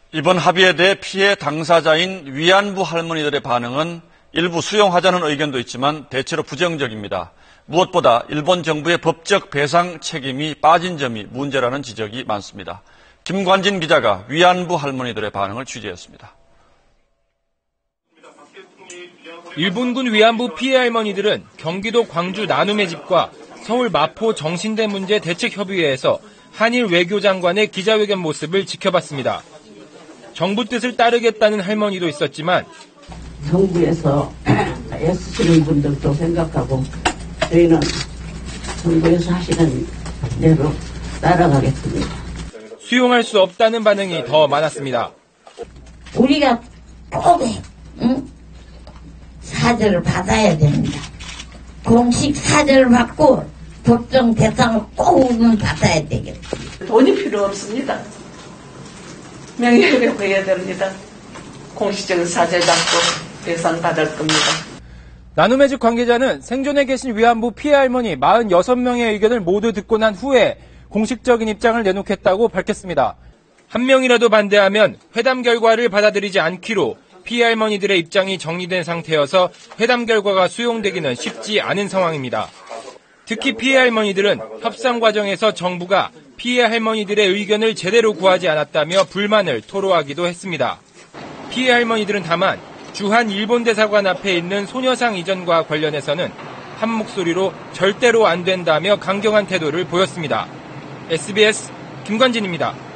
이번 합의에 대해 피해 당사자인 위안부 할머니들의 반응은 일부 수용하자는 의견도 있지만 대체로 부정적입니다. 무엇보다 일본 정부의 법적 배상 책임이 빠진 점이 문제라는 지적이 많습니다. 김관진 기자가 위안부 할머니들의 반응을 취재했습니다. 일본군 위안부 피해 할머니들은 경기도 광주 나눔의 집과 서울 마포 정신대 문제 대책협의회에서 한일 외교장관의 기자회견 모습을 지켜봤습니다. 정부 뜻을 따르겠다는 할머니도 있었지만 정부에서 애쓰시는 분들도 생각하고 저희는 정부에서 하시는 대로 따라가겠습니다. 수용할 수 없다는 반응이 더 많았습니다. 우리가 꼭 사죄를 받아야 됩니다. 공식 사죄를 받고 법정 배상을 꼭 받아야 되겠습니다. 돈이 필요 없습니다. 명예회복해야 됩니다. 공식적인 사죄 받고 배상받을 겁니다. 나눔의 집 관계자는 생존에 계신 위안부 피해 할머니 46명의 의견을 모두 듣고 난 후에 공식적인 입장을 내놓겠다고 밝혔습니다. 한 명이라도 반대하면 회담 결과를 받아들이지 않기로 피해 할머니들의 입장이 정리된 상태여서 회담 결과가 수용되기는 쉽지 않은 상황입니다. 특히 피해 할머니들은 협상 과정에서 정부가 피해 할머니들의 의견을 제대로 구하지 않았다며 불만을 토로하기도 했습니다. 피해 할머니들은 다만 주한 일본 대사관 앞에 있는 소녀상 이전과 관련해서는 한 목소리로 절대로 안 된다며 강경한 태도를 보였습니다. SBS 김관진입니다.